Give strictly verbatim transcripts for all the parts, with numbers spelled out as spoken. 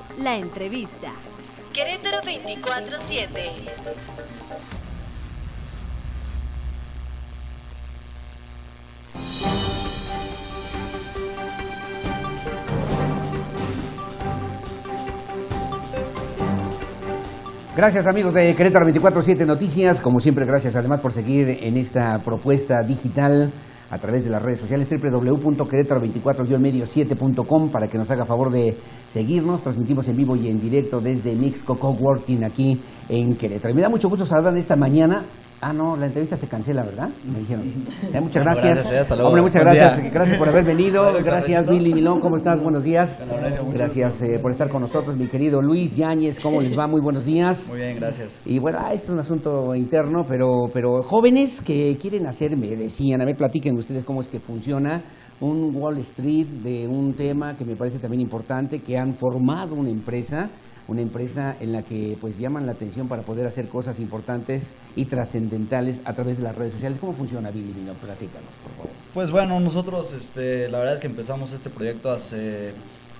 La entrevista. Querétaro veinticuatro siete. Gracias amigos de Querétaro veinticuatro siete Noticias, como siempre gracias además por seguir en esta propuesta digital a través de las redes sociales doble u doble u doble u punto querétaro veinticuatro medio siete punto com para que nos haga favor de seguirnos. Transmitimos en vivo y en directo desde Mixco Coworking aquí en Querétaro. Y me da mucho gusto saludar esta mañana. Ah, no, la entrevista se cancela, ¿verdad? Me dijeron. Eh, muchas gracias. Gracias, hasta luego. Hombre, muchas Buen gracias. día. Gracias por haber venido. Gracias, Billy Milón. ¿Cómo estás? Buenos días. Hola, mucho Gracias eh, por estar con nosotros, mi querido Luis Yáñez. ¿Cómo les va? Muy buenos días. Muy bien, gracias. Y bueno, ah, esto es un asunto interno, pero, pero jóvenes que quieren hacer, me decían, a ver, platiquen ustedes cómo es que funciona un Wall Street de un tema que me parece también importante, que han formado una empresa, una empresa en la que pues llaman la atención para poder hacer cosas importantes y trascendentales a través de las redes sociales. ¿Cómo funciona, Billy Milón? Platícanos, por favor. Pues bueno, nosotros, este, la verdad es que empezamos este proyecto hace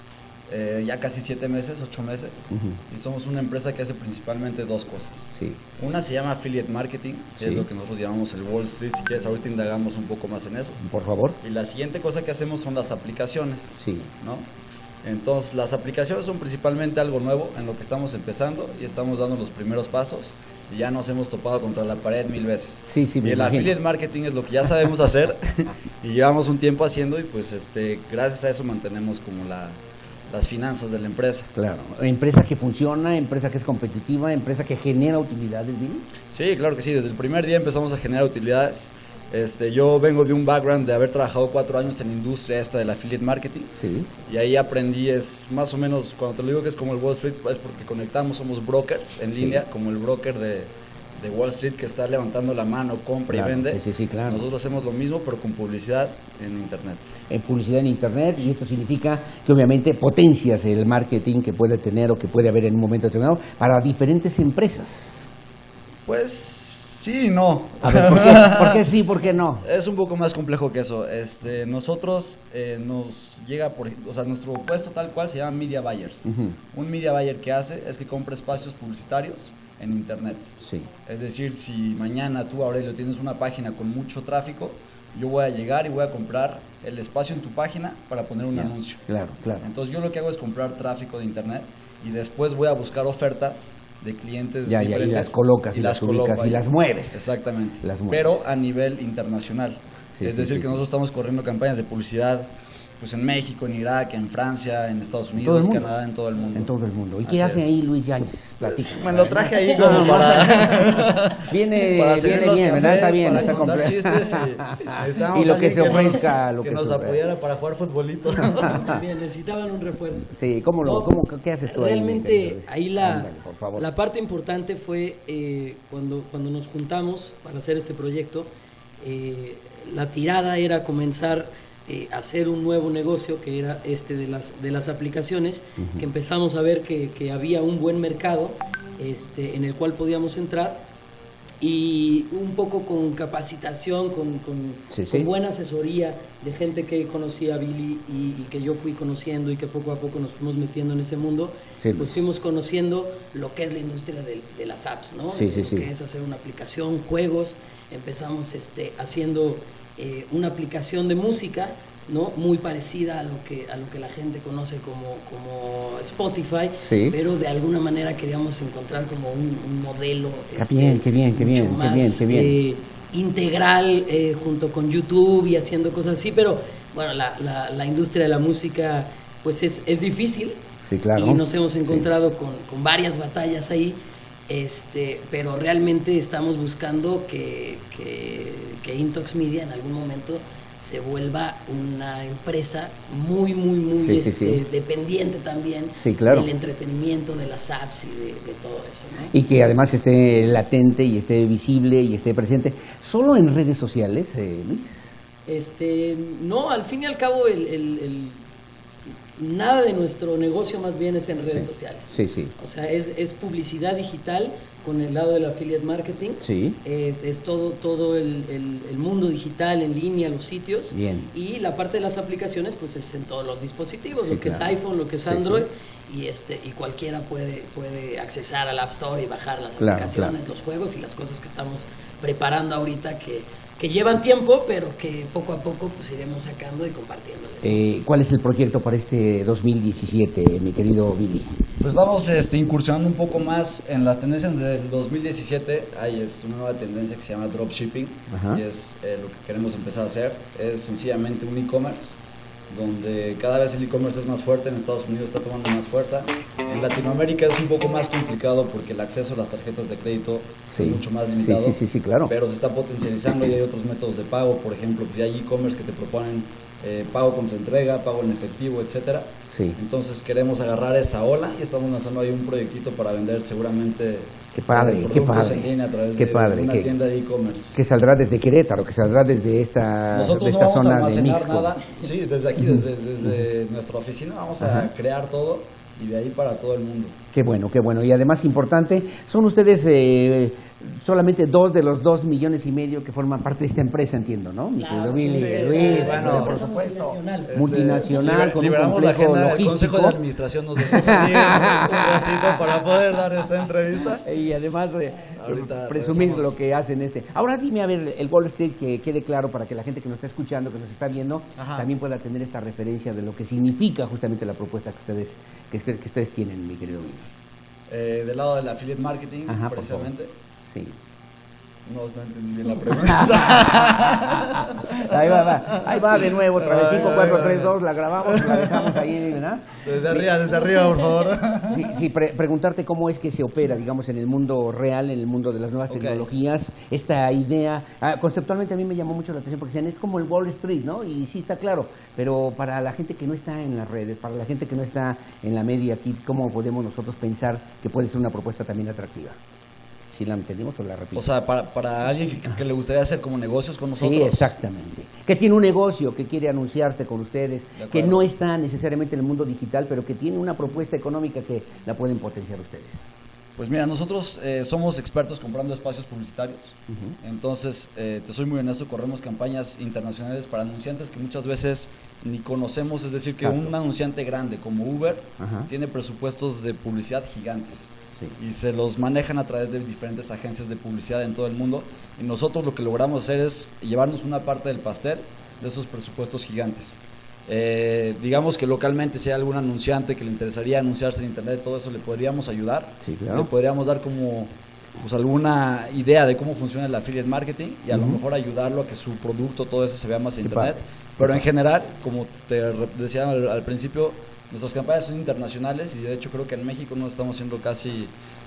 eh, ya casi siete meses, ocho meses, uh-huh. Y somos una empresa que hace principalmente dos cosas. Sí. Una se llama Affiliate Marketing, que sí. es lo que nosotros llamamos el Wall Street. Si quieres, ahorita indagamos un poco más en eso. Por favor. Y la siguiente cosa que hacemos son las aplicaciones. Sí. ¿No? Entonces, las aplicaciones son principalmente algo nuevo en lo que estamos empezando y estamos dando los primeros pasos y ya nos hemos topado contra la pared mil veces. Sí, sí, me y el imagino. Affiliate Marketing es lo que ya sabemos hacer y llevamos un tiempo haciendo y pues este gracias a eso mantenemos como la, las finanzas de la empresa. Claro, empresa que funciona, empresa que es competitiva, empresa que genera utilidades, ¿bien? Sí, claro que sí, desde el primer día empezamos a generar utilidades. Este, yo vengo de un background de haber trabajado cuatro años en la industria esta del affiliate marketing. Sí. Y ahí aprendí, es más o menos, cuando te lo digo que es como el Wall Street, es porque conectamos, somos brokers en sí. línea, como el broker de, de Wall Street que está levantando la mano, compra claro, y vende. Sí, sí, sí, claro. Nosotros hacemos lo mismo, pero con publicidad en internet. En publicidad en internet, y esto significa que obviamente potencias el marketing que puede tener o que puede haber en un momento determinado para diferentes empresas. Pues sí y no. A ver, ¿por qué, ¿por qué sí, por qué no? Es un poco más complejo que eso. Este, nosotros eh, nos llega, por, o sea, nuestro puesto tal cual se llama Media Buyers. Uh-huh. Un Media Buyer que hace es que compra espacios publicitarios en internet. Sí. Es decir, si mañana tú, Aurelio, tienes una página con mucho tráfico, yo voy a llegar y voy a comprar el espacio en tu página para poner un yeah, anuncio. Claro, claro. Entonces yo lo que hago es comprar tráfico de internet y después voy a buscar ofertas de clientes ya, diferentes. Ya, y las colocas y, y las ubicas y las mueves. Exactamente. Las mueves. Pero a nivel internacional. Sí, es sí, decir, sí, que sí. nosotros estamos corriendo campañas de publicidad pues en México, en Irak, en Francia, en Estados Unidos, en Canadá, en todo el mundo. En todo el mundo. ¿Y qué Así hace es. ahí Luis Yáñez? Pues, me lo traje ahí como para... viene para viene bien, ¿verdad? Está bien, está completo. Y, y lo que se ofrezca. Que, lo que, que nos se apoyara para jugar futbolito. Bien, necesitaban un refuerzo. Sí, ¿cómo lo, no, cómo, pues, ¿qué haces tú realmente ahí? Realmente ahí la, Ándale, la parte importante fue eh, cuando, cuando nos juntamos para hacer este proyecto, eh, la tirada era comenzar eh, a hacer un nuevo negocio que era este de las, de las aplicaciones, uh-huh. que empezamos a ver que, que había un buen mercado este, en el cual podíamos entrar y un poco con capacitación, con, con, sí, sí. con buena asesoría de gente que conocía a Billy y, y que yo fui conociendo y que poco a poco nos fuimos metiendo en ese mundo, sí. pues fuimos conociendo lo que es la industria de, de las apps, ¿no? Sí, sí, lo sí. que es hacer una aplicación, juegos. Empezamos este, haciendo eh, una aplicación de música, ¿no? Muy parecida a lo que a lo que la gente conoce como, como Spotify, sí. pero de alguna manera queríamos encontrar como un, un modelo qué este, bien, qué bien, qué bien, más, qué bien, qué bien. Eh, integral eh, junto con YouTube y haciendo cosas así, pero bueno, la, la, la industria de la música pues es, es difícil, sí, claro. Y nos hemos encontrado sí. con, con varias batallas ahí. Este, pero realmente estamos buscando que, que, que Intox Media en algún momento se vuelva una empresa muy, muy, muy sí, este, sí, sí. dependiente también sí, claro. del entretenimiento, de las apps y de, de todo eso, ¿no? Y que además esté latente y esté visible y esté presente. ¿Solo en redes sociales, eh, Luis? Este, no, al fin y al cabo el... el, el nada de nuestro negocio más bien es en redes sí, sociales. Sí, sí. O sea, es, es publicidad digital con el lado del affiliate marketing. Sí. Eh, es todo, todo el, el, el mundo digital en línea, los sitios. Bien. Y la parte de las aplicaciones, pues es en todos los dispositivos, sí, lo que claro. es iPhone, lo que es Android. Sí, sí. y este y cualquiera puede puede accesar al App Store y bajar las Claro, aplicaciones, claro. los juegos y las cosas que estamos preparando ahorita que, que llevan tiempo, pero que poco a poco pues iremos sacando y compartiéndoles. Eh, ¿Cuál es el proyecto para este dos mil diecisiete, mi querido Billy? Pues estamos este, incursionando un poco más en las tendencias del dos mil diecisiete. Hay este, una nueva tendencia que se llama dropshipping, Ajá. y es eh, lo que queremos empezar a hacer. Es sencillamente un e-commerce, donde cada vez el e-commerce es más fuerte. En Estados Unidos está tomando más fuerza. En Latinoamérica es un poco más complicado porque el acceso a las tarjetas de crédito Sí. es mucho más Sí, limitado. sí, sí, sí, claro. Pero se está potencializando y hay otros métodos de pago. Por ejemplo, pues ya hay e-commerce que te proponen eh, pago contra entrega, pago en efectivo, etcétera. Sí. Entonces queremos agarrar esa ola y estamos lanzando ahí un proyectito para vender seguramente Qué padre, eh, qué productos padre, en línea a través qué de padre, una que- tienda de e-commerce. Que saldrá desde Querétaro, que saldrá desde esta, Nosotros de no esta vamos a zona de almacenar Mixco. nada, sí, desde aquí, desde, desde nuestra oficina vamos a Ajá. crear todo y de ahí para todo el mundo. Qué bueno, qué bueno. Y además importante, son ustedes eh, solamente dos de los dos millones y medio que forman parte de esta empresa, entiendo, ¿no? Mi Claro, querido Billy, sí, sí, Luis, sí, eh, bueno, por Somos supuesto. multinacional. Este, Multinacional, liber- con un liberamos la complejo agenda del logístico. Consejo de Administración, nos dejó salir un ratito para poder dar esta entrevista. Y además eh, Ahorita presumir regresamos. lo que hacen este. Ahora dime, a ver, el Wall Street, que quede claro para que la gente que nos está escuchando, que nos está viendo, Ajá. también pueda tener esta referencia de lo que significa justamente la propuesta que ustedes que, es- que ustedes tienen, mi querido Billy. Eh, del lado del affiliate marketing, Ajá, por precisamente. Sí. No, no entendí bien la pregunta. Ahí va, va, ahí va de nuevo, otra vez, Ay, cinco, ay, cuatro, ay. tres, dos, la grabamos, la dejamos ahí, ¿verdad? Desde arriba, desde arriba, por favor. Sí, sí, pre- preguntarte cómo es que se opera, digamos, en el mundo real, en el mundo de las nuevas Ok. tecnologías, esta idea, ah, conceptualmente a mí me llamó mucho la atención porque decían, es como el Wall Street, ¿no? Y sí está claro, pero para la gente que no está en las redes, para la gente que no está en la media aquí, ¿cómo podemos nosotros pensar que puede ser una propuesta también atractiva? ¿Sí la entendimos o la repito? O sea, para, para alguien que, que le gustaría hacer como negocios con nosotros. Sí, exactamente. Que tiene un negocio, que quiere anunciarse con ustedes, De que acuerdo. no está necesariamente en el mundo digital, pero que tiene una propuesta económica que la pueden potenciar ustedes. Pues mira, nosotros eh, somos expertos comprando espacios publicitarios. Entonces, eh, te soy muy honesto, corremos campañas internacionales para anunciantes que muchas veces ni conocemos. Es decir, que Exacto. un anunciante grande como Uber Ajá. tiene presupuestos de publicidad gigantes. Sí. Y se los manejan a través de diferentes agencias de publicidad en todo el mundo. Y nosotros lo que logramos hacer es llevarnos una parte del pastel de esos presupuestos gigantes. Eh, digamos que localmente si hay algún anunciante que le interesaría anunciarse en internet, todo eso le podríamos ayudar. Sí, claro. Le podríamos dar como pues, alguna idea de cómo funciona el affiliate marketing y a lo Ujú. mejor ayudarlo a que su producto, todo eso se vea más en Qué internet. padre. Pero en general, como te re- decía al, al principio, nuestras campañas son internacionales y de hecho creo que en México no estamos haciendo casi,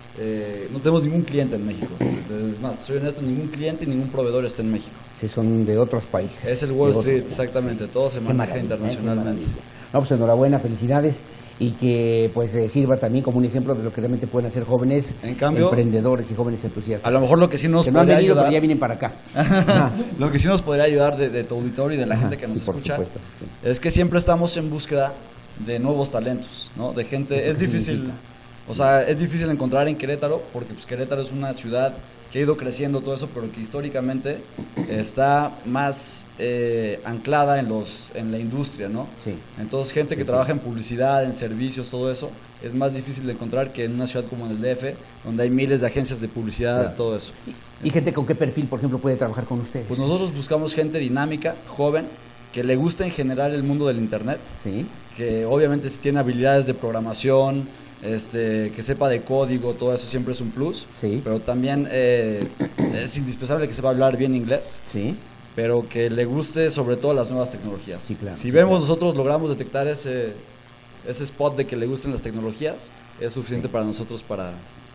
eh, no tenemos ningún cliente en México. Es más, soy honesto, ningún cliente y ningún proveedor está en México. Sí, son de otros países. Es el de Wall otros Street, países. exactamente, todo se Qué maneja maravilla, ¿eh? Qué internacionalmente. maravilla. No, pues enhorabuena, felicidades y que pues eh, sirva también como un ejemplo de lo que realmente pueden hacer jóvenes En cambio, emprendedores y jóvenes entusiastas. A lo mejor lo que sí nos que no han podría venido, ayudar, pero ya vienen para acá. Ajá. lo que sí nos podría ayudar de, de tu auditorio y de la Ajá, gente que nos sí, por escucha, supuesto, sí. es que siempre estamos en búsqueda de nuevos talentos, ¿no? De gente, ¿Esto es qué difícil, significa? o sea, es difícil encontrar en Querétaro, porque pues Querétaro es una ciudad que ha ido creciendo todo eso, pero que históricamente está más eh, anclada en los en la industria, ¿no? Sí. Entonces, gente Sí, que sí. trabaja en publicidad, en servicios, todo eso, es más difícil de encontrar que en una ciudad como en el D F, donde hay miles de agencias de publicidad, Claro. todo eso. ¿Y gente con qué perfil, por ejemplo, puede trabajar con ustedes? Pues nosotros buscamos gente dinámica, joven, que le guste en general el mundo del internet, Sí. que obviamente si tiene habilidades de programación, este, que sepa de código, todo eso siempre es un plus. Sí. Pero también eh, es indispensable que sepa hablar bien inglés, Sí. pero que le guste sobre todo las nuevas tecnologías. Sí, claro, si sí, vemos claro. nosotros logramos detectar ese, ese spot de que le gusten las tecnologías, es suficiente para nosotros para,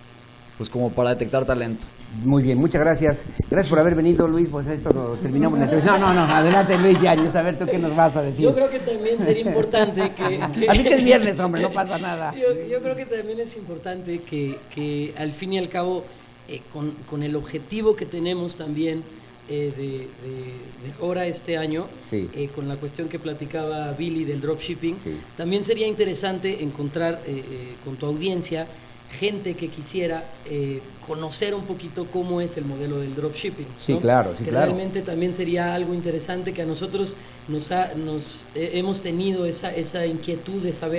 pues como para detectar talento. Muy bien, muchas gracias. Gracias por haber venido, Luis. Pues esto lo terminamos la entrevista. No, no, no, adelante, Luis Yáñez, a ver tú qué nos vas a decir. Yo creo que también sería importante que... que- Así que es viernes, hombre, no pasa nada. Yo, yo creo que también es importante que, que al fin y al cabo, eh, con, con el objetivo que tenemos también eh, de, de- de ahora este año, Sí. eh, con la cuestión que platicaba Billy del dropshipping, Sí. también sería interesante encontrar eh, eh, con tu audiencia gente que quisiera eh, conocer un poquito cómo es el modelo del dropshipping. Sí, ¿no? claro, sí, que claro. realmente también sería algo interesante que a nosotros nos, ha, nos eh, hemos tenido esa, esa inquietud de saber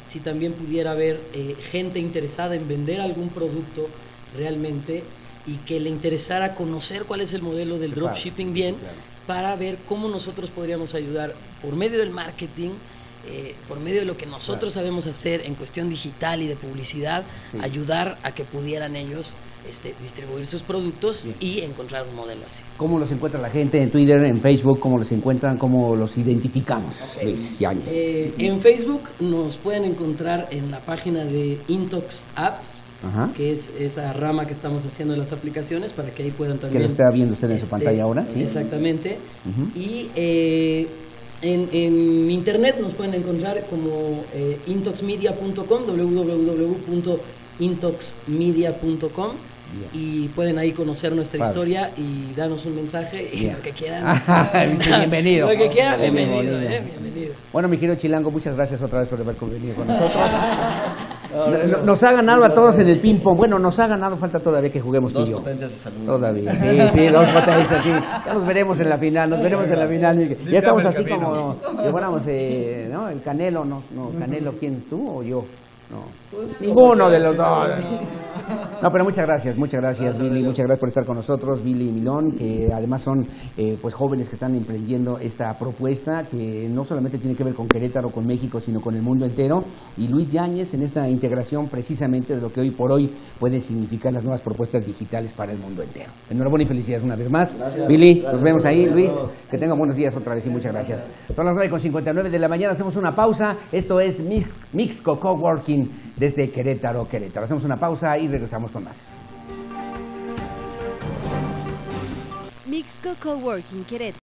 si también pudiera haber eh, gente interesada en vender algún producto realmente y que le interesara conocer cuál es el modelo del Claro, dropshipping sí, bien, sí, claro. para ver cómo nosotros podríamos ayudar por medio del marketing, eh, por medio de lo que nosotros Claro. sabemos hacer en cuestión digital y de publicidad, Sí. ayudar a que pudieran ellos este, distribuir sus productos Sí. y encontrar un modelo así. ¿Cómo los encuentra la gente en Twitter, en Facebook? ¿Cómo los encuentran? ¿Cómo los identificamos, Luis Yáñez? Eh, en Facebook nos pueden encontrar en la página de Intox Apps, Ajá. que es esa rama que estamos haciendo de las aplicaciones, para que ahí puedan también... Que lo está viendo usted en su este, pantalla ahora, ¿sí? Exactamente. Ujú. Y eh, en, en internet nos pueden encontrar como eh, intoxmedia punto com, doble u doble u doble u punto intoxmedia punto com. Y pueden ahí conocer nuestra Padre. historia y darnos un mensaje y Bien. lo que quieran. Bienvenido. Lo que quieran, Bien, bienvenido, bienvenido. eh, bienvenido. Bueno, mi querido Chilango, muchas gracias otra vez por haber venido con nosotros. No- Nos ha ganado a todos en el ping-pong. Bueno, nos ha ganado, falta todavía que juguemos tú Dos y yo. potencias de salud. Todavía, sí, sí, dos potencias, sí. Ya nos veremos en la final, nos veremos en la final. Miguel. Ya estamos así como, si fuéramos, eh, ¿no? El Canelo, no, no, Canelo, ¿quién? ¿Tú o yo? No, Pues, ninguno como de quieras, los dos. sí. No, pero muchas gracias, muchas gracias, Billy, muchas gracias por estar con nosotros, Billy y Milón, que además son eh, pues jóvenes que están emprendiendo esta propuesta que no solamente tiene que ver con Querétaro, con México, sino con el mundo entero, y Luis Yáñez en esta integración precisamente de lo que hoy por hoy pueden significar las nuevas propuestas digitales para el mundo entero. Enhorabuena y felicidades una vez más. Gracias. Billy, Gracias nos vemos por ahí, venir a Luis, todos. que tengan buenos días otra vez y muchas gracias. Son las nueve con cincuenta y nueve de la mañana, hacemos una pausa, esto es Mix- Mixco Coworking desde Querétaro, Querétaro. Hacemos una pausa y regresamos con más. Mixco Coworking Querétaro.